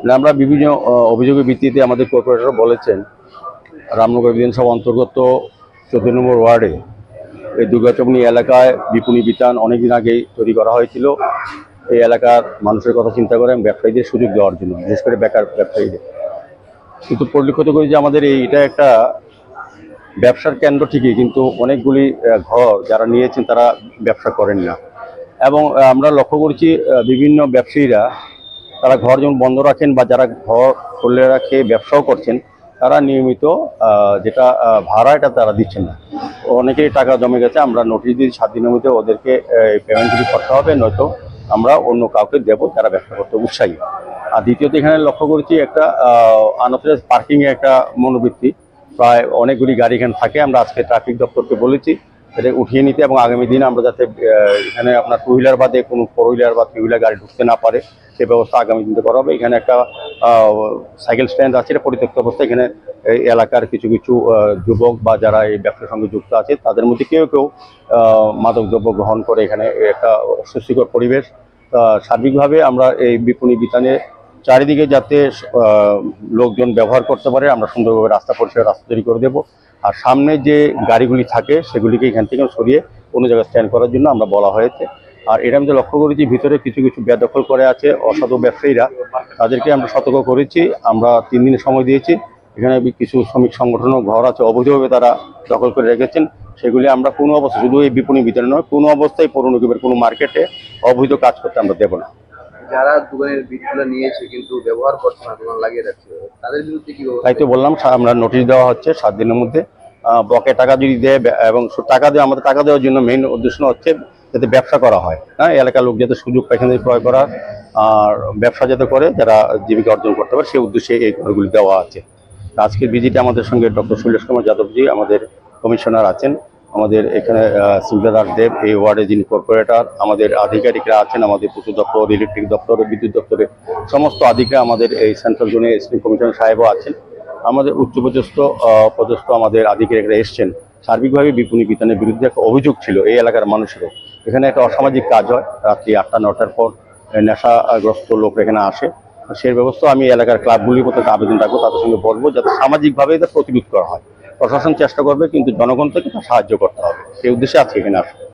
আমরা বিভিন্ন অভিযোগের ভিত্তিতে আমাদের কর্পোরেটর বলেছেন রামনগর বিধানসভা অন্তর্গত 14 নম্বর ওয়ার্ডে এই দুর্গাচমনি এলাকায় বিপণী বিতান অনেকদিন আগেই তৈরি করা হয়েছিল। এই এলাকার মানুষের কথা চিন্তা করে এবং ব্যবসায়ীদের সুযোগ দেওয়ার জন্য, বিশেষ করে বেকার ব্যবসায়ীদের। কিন্তু পরিলক্ষিত করি যে আমাদের এটা একটা ব্যবসার কেন্দ্র ঠিকই, কিন্তু অনেকগুলি ঘর যারা নিয়েছেন তারা ব্যবসা করেন না। এবং আমরা লক্ষ্য করছি বিভিন্ন ব্যবসায়ীরা তারা ঘর যেমন বন্ধ রাখেন বা যারা ঘর খুলে রাখে ব্যবসাও করছেন, তারা নিয়মিত যেটা ভাড়া এটা তারা দিচ্ছেন না। অনেকেই টাকা জমে গেছে। আমরা নোটিশ দিয়ে 7 দিনের মধ্যে ওদেরকে পেমেন্টগুলি করতে হবে, নয়তো আমরা অন্য কাউকে দেবো যারা ব্যবসা করতে উৎসাহী। আর দ্বিতীয়ত এখানে লক্ষ্য করেছি একটা আনঅথরাইজড পার্কিংয়ে একটা মনোবৃত্তি, প্রায় অনেকগুলি গাড়ি এখানে থাকে। আমরা আজকে ট্রাফিক দপ্তরকে বলেছি এটা উঠিয়ে নিতে, এবং আগামী দিনে আমরা যাতে এখানে আপনার 2 হুইলার বাদে কোনো 4 হুইলার বা 3 হুইলার গাড়ি ঢুকতে না পারে সে ব্যবস্থা আগামী দিনে করা হবে। এখানে একটা সাইকেল স্ট্যান্ড আছে, এটা পরিত্যক্ত অবস্থায়। এখানে এই এলাকার কিছু কিছু যুবক বা যারা এই ব্যবসার সঙ্গে যুক্ত আছে তাদের মধ্যে কেউ কেউ মাদকদ্রব্য গ্রহণ করে এখানে একটা অস্বস্তিকর পরিবেশ। সার্বিকভাবে আমরা এই বিপণী বিতানে চারিদিকে যাতে লোকজন ব্যবহার করতে পারে, আমরা সুন্দরভাবে রাস্তা পরিষ্কার রাস্তা তৈরি করে দেবো। আর সামনে যে গাড়িগুলি থাকে সেগুলিকে এখান থেকে সরিয়ে অন্য জায়গায় স্ট্যান্ড করার জন্য আমরা বলা হয়েছে। আর এটা আমি লক্ষ্য করেছি ভিতরে কিছু কিছু বেদখল করে আছে অসাধু ব্যবসায়ীরা, তাদেরকে আমরা সতর্ক করেছি। আমরা 3 দিনের সময় দিয়েছি। এখানে কিছু শ্রমিক সংগঠনও ঘর আছে অবৈধভাবে তারা দখল করে রেখেছেন, সেগুলি আমরা কোনো অবস্থায়, শুধু এই বিপণী বিতরণ নয়, কোনো অবস্থায় পৌর নিগমের কোনো মার্কেটে অবৈধ কাজ করতে আমরা দেবো না। যারা দোকানের বিটগুলো নিয়েছে কিন্তু ব্যবহার করছে না, দোকান লাগিয়ে রাখছে, তাদের বিরুদ্ধে কি তাই তো বললাম, আমরা নোটিশ দেওয়া হচ্ছে 7 দিনের মধ্যে। বকে টাকা যদি দেয়, এবং টাকা দেওয়া, আমাদের টাকা দেওয়ার জন্য মেইন উদ্দেশ্য হচ্ছে যাতে ব্যবসা করা হয়, হ্যাঁ, এলাকার লোক যাতে সুযোগ পায় এখান থেকে ক্রয় করার, আর ব্যবসা যাতে করে যারা জীবিকা অর্জন করতে পারে সেই উদ্দেশ্যে এই ঘরগুলি দেওয়া আছে। আজকের ভিজিটে আমাদের সঙ্গে ডক্টর শৈলেশ কুমার যাদবজি আমাদের কমিশনার আছেন, আমাদের এখানে সিমলাদার দেব এই ওয়ার্ডে যিনি কর্পোরেটর, আমাদের আধিকারিকরা আছেন, আমাদের পূর্ত দপ্তর, ইলেকট্রিক দপ্তর, বিদ্যুৎ দপ্তরের সমস্ত আধিকারিক, আমাদের এই সেন্ট্রাল জোনে এসপি কমিশনার সাহেবও আছেন, আমাদের উচ্চপদস্থ আমাদের আধিকারিকরা এসছেন। সার্বিকভাবে বিপণী বিতানের বিরুদ্ধে একটা অভিযোগ ছিল এই এলাকার মানুষেরও। এখানে একটা অসামাজিক কাজ হয় রাত্রি 8টা-9টার পর, নেশাগ্রস্ত লোক এখানে আসে। সেই ব্যবস্থা আমি এলাকার ক্লাবগুলির মধ্যে আবেদন রাখবো, তাদের সঙ্গে বলবো যাতে সামাজিকভাবে এটা প্রতিরোধ করা হয়। প্রশাসন চেষ্টা করবে, কিন্তু জনগণ থেকে সাহায্য করতে হবে, সেই উদ্দেশ্যে আজকে এখানে আসবে।